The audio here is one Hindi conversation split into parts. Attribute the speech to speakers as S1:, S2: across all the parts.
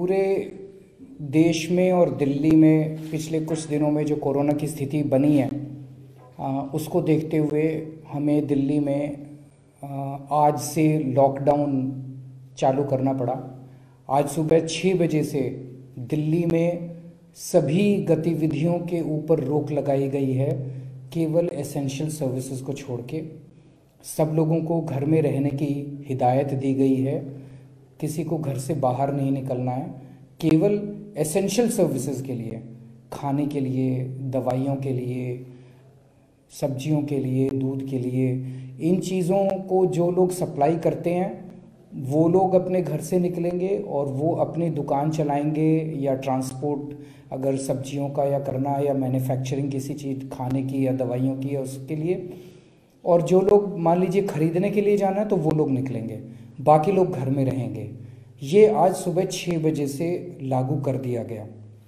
S1: पूरे देश में और दिल्ली में पिछले कुछ दिनों में जो कोरोना की स्थिति बनी है उसको देखते हुए हमें दिल्ली में आज से लॉकडाउन चालू करना पड़ा। आज सुबह 6 बजे से दिल्ली में सभी गतिविधियों के ऊपर रोक लगाई गई है, केवल एसेंशियल सर्विसेज को छोड़ के। सब लोगों को घर में रहने की हिदायत दी गई है, किसी को घर से बाहर नहीं निकलना है, केवल एसेंशियल सर्विसेज के लिए, खाने के लिए, दवाइयों के लिए, सब्जियों के लिए, दूध के लिए, इन चीज़ों को जो लोग सप्लाई करते हैं वो लोग अपने घर से निकलेंगे और वो अपनी दुकान चलाएंगे या ट्रांसपोर्ट अगर सब्जियों का या करना है या मैन्युफैक्चरिंग किसी चीज़ खाने की या दवाइयों की या उसके लिए, और जो लोग मान लीजिए ख़रीदने के लिए जाना है तो वो लोग निकलेंगे, बाकी लोग घर में रहेंगे। ये आज सुबह 6 बजे से लागू कर दिया गया।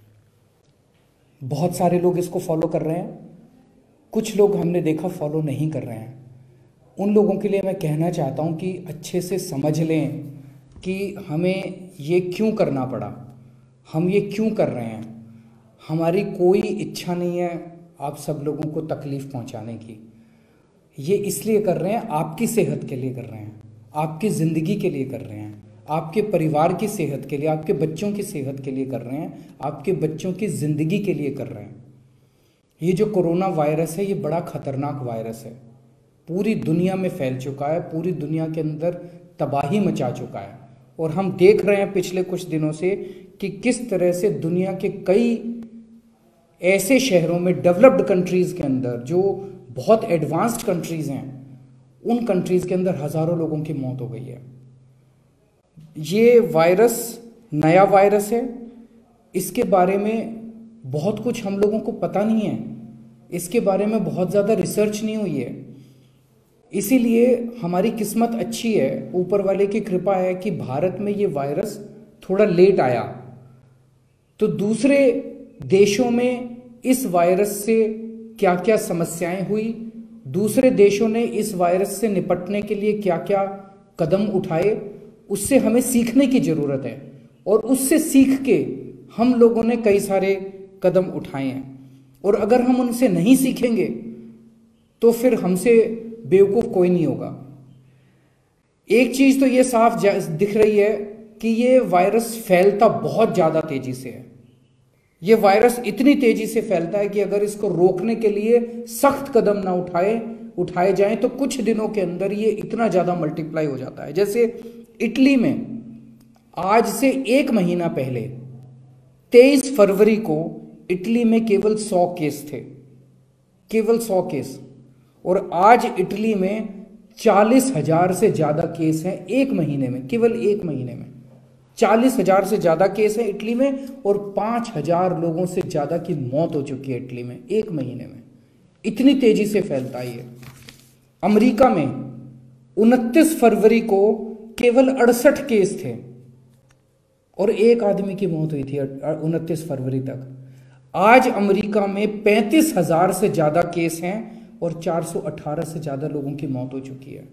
S1: बहुत सारे लोग इसको फॉलो कर रहे हैं, कुछ लोग हमने देखा फॉलो नहीं कर रहे हैं। उन लोगों के लिए मैं कहना चाहता हूं कि अच्छे से समझ लें कि हमें ये क्यों करना पड़ा, हम ये क्यों कर रहे हैं। हमारी कोई इच्छा नहीं है आप सब लोगों को तकलीफ़ पहुंचाने की। ये इसलिए कर रहे हैं, आपकी सेहत के लिए कर रहे हैं, आपकी ज़िंदगी के लिए कर रहे हैं, आपके परिवार की सेहत के लिए, आपके बच्चों की सेहत के लिए कर रहे हैं, आपके बच्चों की ज़िंदगी के लिए कर रहे हैं। ये जो कोरोना वायरस है ये बड़ा ख़तरनाक वायरस है, पूरी दुनिया में फैल चुका है, पूरी दुनिया के अंदर तबाही मचा चुका है। और हम देख रहे हैं पिछले कुछ दिनों से कि किस तरह से दुनिया के कई ऐसे शहरों में, डेवलप्ड कंट्रीज़ के अंदर, जो बहुत एडवांस्ड कंट्रीज़ हैं, उन कंट्रीज़ के अंदर हज़ारों लोगों की मौत हो गई है। ये वायरस नया वायरस है, इसके बारे में बहुत कुछ हम लोगों को पता नहीं है, इसके बारे में बहुत ज़्यादा रिसर्च नहीं हुई है। इसीलिए हमारी किस्मत अच्छी है, ऊपर वाले की कृपा है कि भारत में ये वायरस थोड़ा लेट आया। तो दूसरे देशों में इस वायरस से क्या क्या समस्याएं हुई, दूसरे देशों ने इस वायरस से निपटने के लिए क्या क्या कदम उठाए, उससे हमें सीखने की ज़रूरत है। और उससे सीख के हम लोगों ने कई सारे कदम उठाए हैं, और अगर हम उनसे नहीं सीखेंगे तो फिर हमसे बेवकूफ़ कोई नहीं होगा। एक चीज़ तो ये साफ दिख रही है कि ये वायरस फैलता बहुत ज़्यादा तेज़ी से है। ये वायरस इतनी तेज़ी से फैलता है कि अगर इसको रोकने के लिए सख्त कदम ना उठाए जाएं तो कुछ दिनों के अंदर ये इतना ज़्यादा मल्टीप्लाई हो जाता है। जैसे इटली में आज से 1 महीना पहले 23 फरवरी को इटली में केवल 100 केस थे, केवल 100 केस, और आज इटली में 40,000 से ज़्यादा केस हैं 1 महीने में, केवल 1 महीने में 40,000 से ज़्यादा केस हैं इटली में, और 5,000 लोगों से ज़्यादा की मौत हो चुकी है इटली में 1 महीने में। इतनी तेज़ी से फैलता है ये। अमेरिका में 29 फरवरी को केवल 68 केस थे और 1 आदमी की मौत हुई थी 29 फरवरी तक। आज अमेरिका में 35,000 से ज़्यादा केस हैं और 418 से ज़्यादा लोगों की मौत हो चुकी है।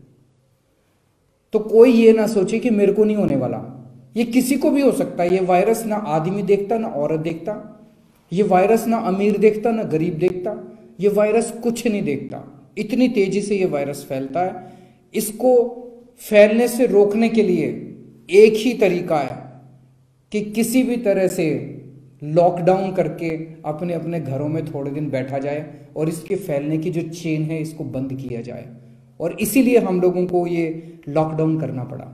S1: तो कोई ये ना सोचे कि मेरे को नहीं होने वाला, ये किसी को भी हो सकता है। ये वायरस ना आदमी देखता ना औरत देखता, ये वायरस ना अमीर देखता ना गरीब देखता, ये वायरस कुछ नहीं देखता। इतनी तेजी से ये वायरस फैलता है। इसको फैलने से रोकने के लिए एक ही तरीका है कि किसी भी तरह से लॉकडाउन करके अपने अपने घरों में थोड़े दिन बैठा जाए और इसके फैलने की जो चेन है इसको बंद किया जाए। और इसीलिए हम लोगों को ये लॉकडाउन करना पड़ा।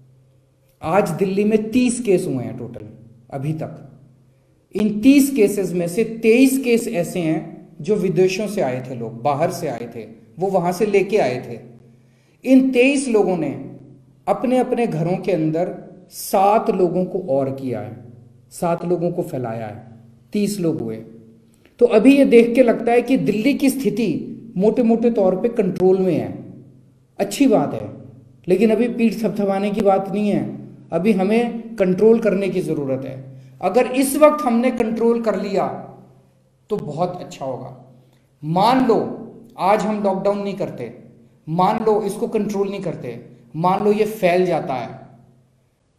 S1: आज दिल्ली में 30 केस हुए हैं टोटल अभी तक। इन 30 केसेस में से 23 केस ऐसे हैं जो विदेशों से आए थे, लोग बाहर से आए थे, वो वहां से लेके आए थे। इन 23 लोगों ने अपने अपने घरों के अंदर 7 लोगों को और किया है, 7 लोगों को फैलाया है, 30 लोग हुए। तो अभी ये देख के लगता है कि दिल्ली की स्थिति मोटे मोटे तौर पे कंट्रोल में है, अच्छी बात है, लेकिन अभी पीठ थपथपाने की बात नहीं है। अभी हमें कंट्रोल करने की ज़रूरत है। अगर इस वक्त हमने कंट्रोल कर लिया तो बहुत अच्छा होगा। मान लो आज हम लॉकडाउन नहीं करते, मान लो इसको कंट्रोल नहीं करते, मान लो ये फैल जाता है,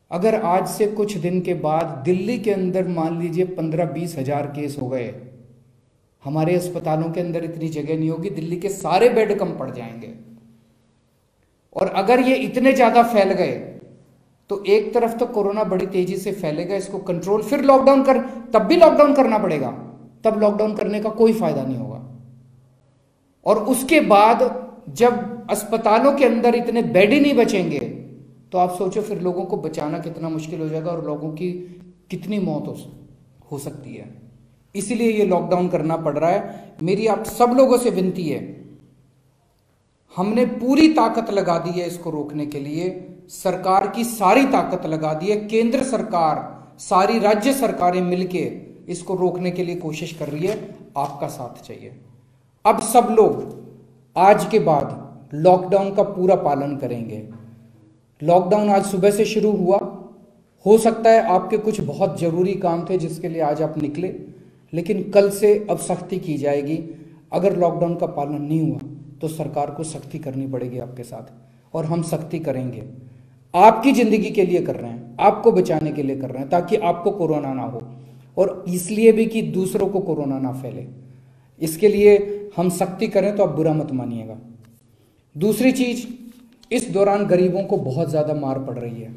S1: अगर आज से कुछ दिन के बाद दिल्ली के अंदर मान लीजिए 15-20 हजार केस हो गए, हमारे अस्पतालों के अंदर इतनी जगह नहीं होगी, दिल्ली के सारे बेड कम पड़ जाएंगे। और अगर ये इतने ज्यादा फैल गए तो एक तरफ तो कोरोना बड़ी तेजी से फैलेगा, इसको कंट्रोल, फिर लॉकडाउन कर, तब भी लॉकडाउन करना पड़ेगा, तब लॉकडाउन करने का कोई फायदा नहीं होगा। और उसके बाद जब अस्पतालों के अंदर इतने बेड ही नहीं बचेंगे तो आप सोचो फिर लोगों को बचाना कितना मुश्किल हो जाएगा और लोगों की कितनी मौत हो सकती है। इसीलिए ये लॉकडाउन करना पड़ रहा है। मेरी आप सब लोगों से विनती है, हमने पूरी ताकत लगा दी है इसको रोकने के लिए, सरकार की सारी ताकत लगा दी है, केंद्र सरकार, सारी राज्य सरकारें मिलके इसको रोकने के लिए कोशिश कर रही है, आपका साथ चाहिए। अब सब लोग आज के बाद लॉकडाउन का पूरा पालन करेंगे। लॉकडाउन आज सुबह से शुरू हुआ, हो सकता है आपके कुछ बहुत जरूरी काम थे जिसके लिए आज आप निकले, लेकिन कल से अब सख्ती की जाएगी। अगर लॉकडाउन का पालन नहीं हुआ तो सरकार को सख्ती करनी पड़ेगी आपके साथ, और हम सख्ती करेंगे। आपकी जिंदगी के लिए कर रहे हैं, आपको बचाने के लिए कर रहे हैं, ताकि आपको कोरोना ना हो, और इसलिए भी कि दूसरों को कोरोना ना फैले। इसके लिए हम सख्ती करें तो आप बुरा मत मानिएगा। दूसरी चीज, इस दौरान गरीबों को बहुत ज्यादा मार पड़ रही है।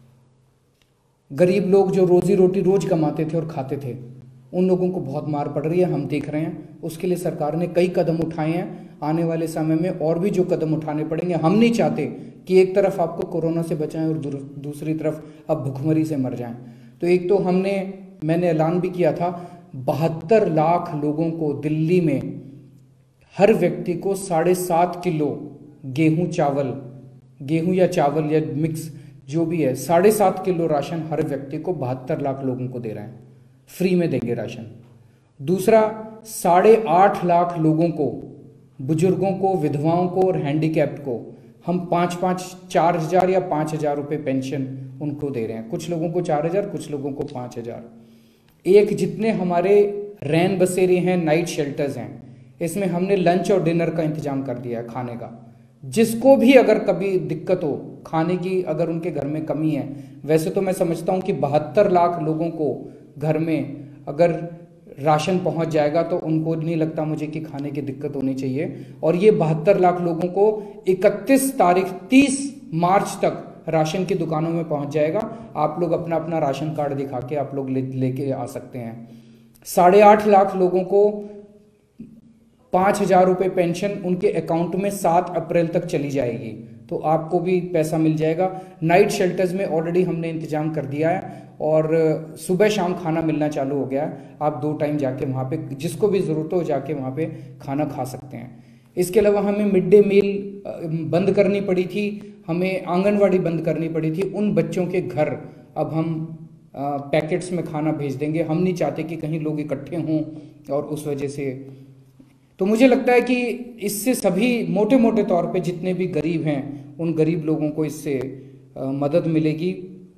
S1: गरीब लोग जो रोजी रोटी रोज कमाते थे और खाते थे, उन लोगों को बहुत मार पड़ रही है, हम देख रहे हैं। उसके लिए सरकार ने कई कदम उठाए हैं, आने वाले समय में और भी जो कदम उठाने पड़ेंगे। हम नहीं चाहते कि एक तरफ आपको कोरोना से बचाएं और दूसरी तरफ अब भुखमरी से मर जाएं। तो एक तो मैंने ऐलान भी किया था, 72 लाख लोगों को दिल्ली में हर व्यक्ति को 7.5 किलो गेहूं या चावल या मिक्स जो भी है, 7.5 किलो राशन हर व्यक्ति को 72 लाख लोगों को दे रहे हैं, फ्री में देंगे राशन। दूसरा, 8.5 लाख लोगों को, बुजुर्गों को, विधवाओं को और हैंडीकैप्ड को हम 4,000 या 5,000 रुपये पेंशन उनको दे रहे हैं। कुछ लोगों को 4,000, कुछ लोगों को 5,000। एक जितने हमारे रैन बसेरे हैं, नाइट शेल्टर्स हैं, इसमें हमने लंच और डिनर का इंतजाम कर दिया है, खाने का। जिसको भी अगर कभी दिक्कत हो खाने की, अगर उनके घर में कमी है, वैसे तो मैं समझता हूं कि 72 लाख लोगों को घर में अगर राशन पहुंच जाएगा तो उनको नहीं लगता मुझे कि खाने की दिक्कत होनी चाहिए। और ये 72 लाख लोगों को 30 मार्च तक राशन की दुकानों में पहुंच जाएगा। आप लोग अपना अपना राशन कार्ड दिखा के आप लोग लेके आ सकते हैं। 8.5 लाख लोगों को 5,000 रुपये पेंशन उनके अकाउंट में 7 अप्रैल तक चली जाएगी, तो आपको भी पैसा मिल जाएगा। नाइट शेल्टर्स में ऑलरेडी हमने इंतजाम कर दिया है और सुबह शाम खाना मिलना चालू हो गया है। आप 2 टाइम जाके वहाँ पे, जिसको भी ज़रूरत हो जाके वहाँ पे खाना खा सकते हैं। इसके अलावा हमें मिड डे मील बंद करनी पड़ी थी, हमें आंगनवाड़ी बंद करनी पड़ी थी। उन बच्चों के घर अब हम पैकेट्स में खाना भेज देंगे। हम नहीं चाहते कि कहीं लोग इकट्ठे हों और उस वजह से। तो मुझे लगता है कि इससे सभी मोटे मोटे तौर पे जितने भी गरीब हैं, उन गरीब लोगों को इससे मदद मिलेगी।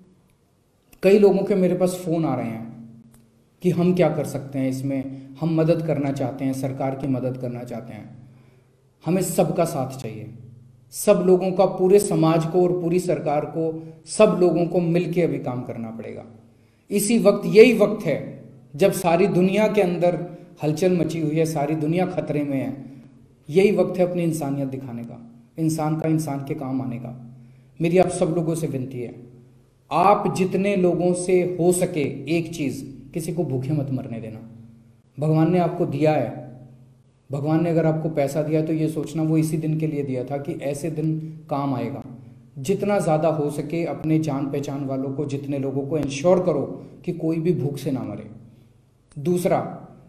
S1: कई लोगों के मेरे पास फ़ोन आ रहे हैं कि हम क्या कर सकते हैं इसमें, हम मदद करना चाहते हैं, सरकार की मदद करना चाहते हैं। हमें सबका साथ चाहिए, सब लोगों का, पूरे समाज को और पूरी सरकार को, सब लोगों को मिलकर अभी काम करना पड़ेगा। इसी वक्त, यही वक्त है जब सारी दुनिया के अंदर हलचल मची हुई है, सारी दुनिया खतरे में है। यही वक्त है अपनी इंसानियत दिखाने का, इंसान का इंसान के काम आने का। मेरी आप सब लोगों से विनती है, आप जितने लोगों से हो सके एक चीज़, किसी को भूखे मत मरने देना। भगवान ने आपको दिया है, भगवान ने अगर आपको पैसा दिया तो ये सोचना वो इसी दिन के लिए दिया था कि ऐसे दिन काम आएगा। जितना ज़्यादा हो सके अपने जान पहचान वालों को, जितने लोगों को इंश्योर करो कि कोई भी भूख से ना मरे। दूसरा,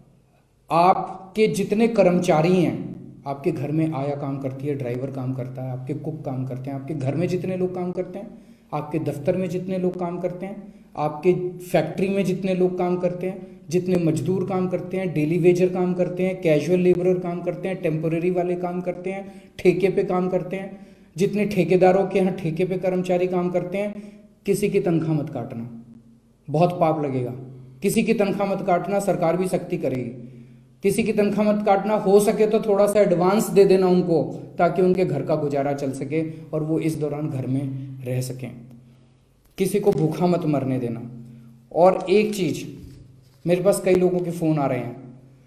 S1: आपके जितने कर्मचारी हैं, आपके घर में आया काम करती है, ड्राइवर काम करता है, आपके कुक काम करते हैं, आपके घर में जितने लोग काम करते हैं, आपके दफ्तर में जितने लोग काम करते हैं, आपके फैक्ट्री में जितने लोग काम करते हैं, जितने मजदूर काम करते हैं, डेली वेजर काम करते हैं, कैजुअल लेबरर काम करते हैं, टेम्पोरेरी वाले काम करते हैं, ठेके पे काम करते हैं, जितने ठेकेदारों के यहाँ ठेके पे कर्मचारी काम करते हैं, किसी की तनख्वाह मत काटना, बहुत पाप लगेगा। किसी की तनख्वाह मत काटना, सरकार भी सख्ती करेगी। किसी की तनख्वाह मत काटना, हो सके तो थोड़ा सा एडवांस दे देना उनको, ताकि उनके घर का गुजारा चल सके और वो इस दौरान घर में रह सकें। किसी को भूखा मत मरने देना। और एक चीज़, मेरे पास कई लोगों के फ़ोन आ रहे हैं,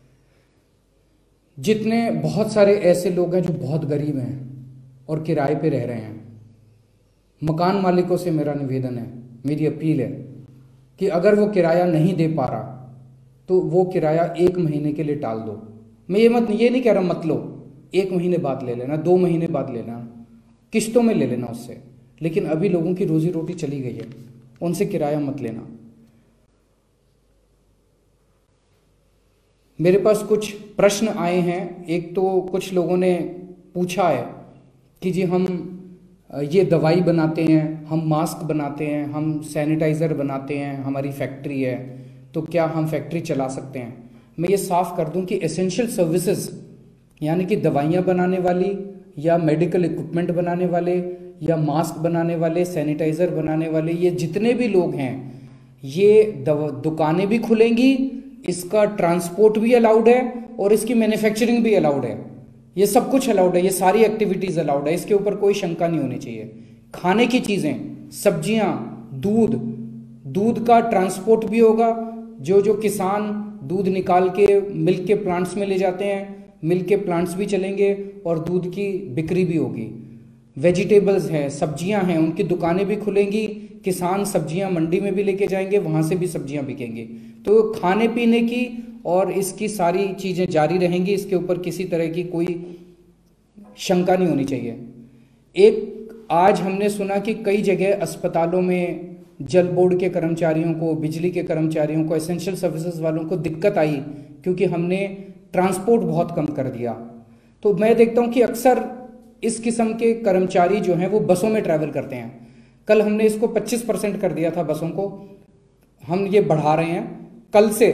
S1: जितने बहुत सारे ऐसे लोग हैं जो बहुत गरीब हैं और किराए पे रह रहे हैं। मकान मालिकों से मेरा निवेदन है, मेरी अपील है कि अगर वो किराया नहीं दे पा रहा तो वो किराया 1 महीने के लिए टाल दो। मैं ये नहीं कह रहा मत लो, 1 महीने बाद ले लेना, 2 महीने बाद लेना, किस्तों में ले लेना उससे, लेकिन अभी लोगों की रोजी रोटी चली गई है, उनसे किराया मत लेना। मेरे पास कुछ प्रश्न आए हैं। एक तो कुछ लोगों ने पूछा है कि जी हम ये दवाई बनाते हैं, हम मास्क बनाते हैं, हम सैनिटाइज़र बनाते हैं, हमारी फैक्ट्री है, तो क्या हम फैक्ट्री चला सकते हैं? मैं ये साफ कर दूं कि एसेंशियल सर्विसेज यानी कि दवाइयाँ बनाने वाली या मेडिकल इक्विपमेंट बनाने वाले या मास्क बनाने वाले, सैनिटाइज़र बनाने वाले, ये जितने भी लोग हैं, ये दुकानें भी खुलेंगी, इसका ट्रांसपोर्ट भी अलाउड है और इसकी मैन्युफैक्चरिंग भी अलाउड है। ये सब कुछ अलाउड है, ये सारी एक्टिविटीज़ अलाउड है, इसके ऊपर कोई शंका नहीं होनी चाहिए। खाने की चीज़ें, सब्जियां, दूध का ट्रांसपोर्ट भी होगा। जो किसान दूध निकाल के मिल्क के प्लांट्स में ले जाते हैं, मिल्क के प्लांट्स भी चलेंगे और दूध की बिक्री भी होगी। वेजिटेबल्स हैं, सब्जियां हैं, उनकी दुकानें भी खुलेंगी, किसान सब्जियां मंडी में भी लेके जाएंगे, वहां से भी सब्जियां बिकेंगी। तो खाने पीने की और इसकी सारी चीज़ें जारी रहेंगी, इसके ऊपर किसी तरह की कोई शंका नहीं होनी चाहिए। एक आज हमने सुना कि कई जगह अस्पतालों में जल बोर्ड के कर्मचारियों को, बिजली के कर्मचारियों को, एसेंशियल सर्विसेज वालों को दिक्कत आई क्योंकि हमने ट्रांसपोर्ट बहुत कम कर दिया। तो मैं देखता हूँ कि अक्सर इस किस्म के कर्मचारी जो हैं वो बसों में ट्रैवल करते हैं। कल हमने इसको 25% कर दिया था बसों को, हम ये बढ़ा रहे हैं, कल से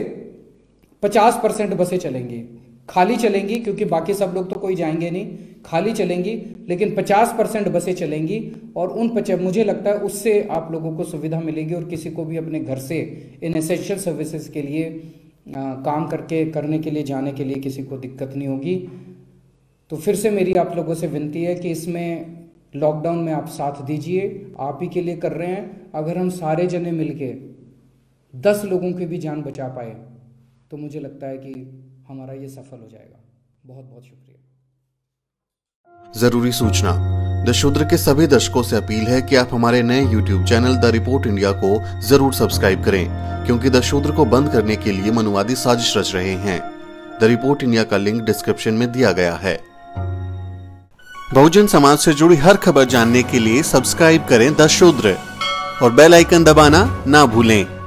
S1: 50% बसें चलेंगी, खाली चलेंगी क्योंकि बाकी सब लोग तो कोई जाएंगे नहीं, खाली चलेंगी, लेकिन 50% बसें चलेंगी और मुझे लगता है उससे आप लोगों को सुविधा मिलेगी और किसी को भी अपने घर से इन एसेंशियल सर्विसेज के लिए काम करने के लिए जाने के लिए किसी को दिक्कत नहीं होगी। तो फिर से मेरी आप लोगों से विनती है कि इसमें लॉकडाउन में आप साथ दीजिए, आप ही के लिए कर रहे हैं। अगर हम सारे जने मिलके 10 लोगों की भी जान बचा पाए तो मुझे लगता है कि हमारा ये सफल हो जाएगा। बहुत बहुत शुक्रिया।
S2: जरूरी सूचना, द शूद्र के सभी दर्शकों से अपील है कि आप हमारे नए YouTube channel the report India को जरूर सब्सक्राइब करें, क्योंकि द शूद्र को बंद करने के लिए मनुवादी साजिश रच रहे हैं। द रिपोर्ट इंडिया का लिंक डिस्क्रिप्शन में दिया गया है। बहुजन समाज से जुड़ी हर खबर जानने के लिए सब्सक्राइब करें द शूद्र और बेल आइकन दबाना ना भूलें।